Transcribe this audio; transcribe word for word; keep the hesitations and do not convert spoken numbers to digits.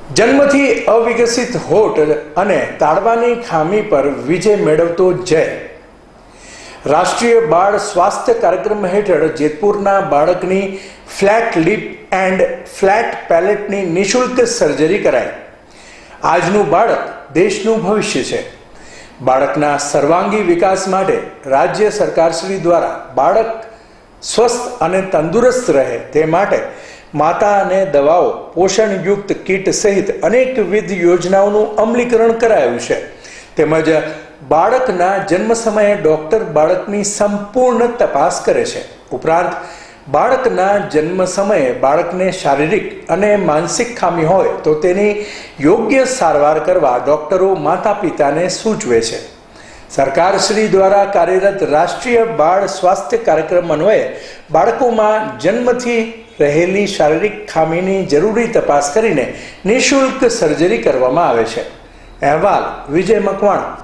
જન્મથી અવિકસિત હોઠ અને તાળવાની ખામી પર વિજય મેળવતો જય. રાષ્ટ્રીય બાળ સ્વાસ્થ્ય કાર્યક્રમ હેઠળ જેતપુરના બાળકની ફ્લેટ લિપ એન્ડ ફ્લેટ પેલેટની નિઃશુલ્ક સર્જરી કરાઈ. આજનું બાળક દેશનું ભવિષ્ય છે. બાળકના સર્વાંગી વિકાસ માટે રાજ્ય સરકારશ્રી દ્વારા બાળક સ્વસ્થ અને તંદુરસ્ત રહે તે માટે માતા અને દવાઓ, પોષણયુક્ત કીટ સહિત અનેકવિધ યોજનાઓનું અમલીકરણ કરાયું છે. તેમજ બાળકના જન્મ સમયે ડૉક્ટર બાળકની સંપૂર્ણ તપાસ કરે છે. ઉપરાંત બાળકના જન્મ સમયે બાળકને શારીરિક અને માનસિક ખામી હોય તો તેની યોગ્ય સારવાર કરવા ડૉક્ટરો માતા પિતાને સૂચવે છે. સરકારશ્રી દ્વારા કાર્યરત રાષ્ટ્રીય બાળ સ્વાસ્થ્ય કાર્યક્રમ અન્વયે બાળકોમાં જન્મથી રહેલી શારીરિક ખામીની જરૂરી તપાસ કરીને નિઃશુલ્ક સર્જરી કરવામાં આવે છે. અહેવાલ વિજય મકવાણા.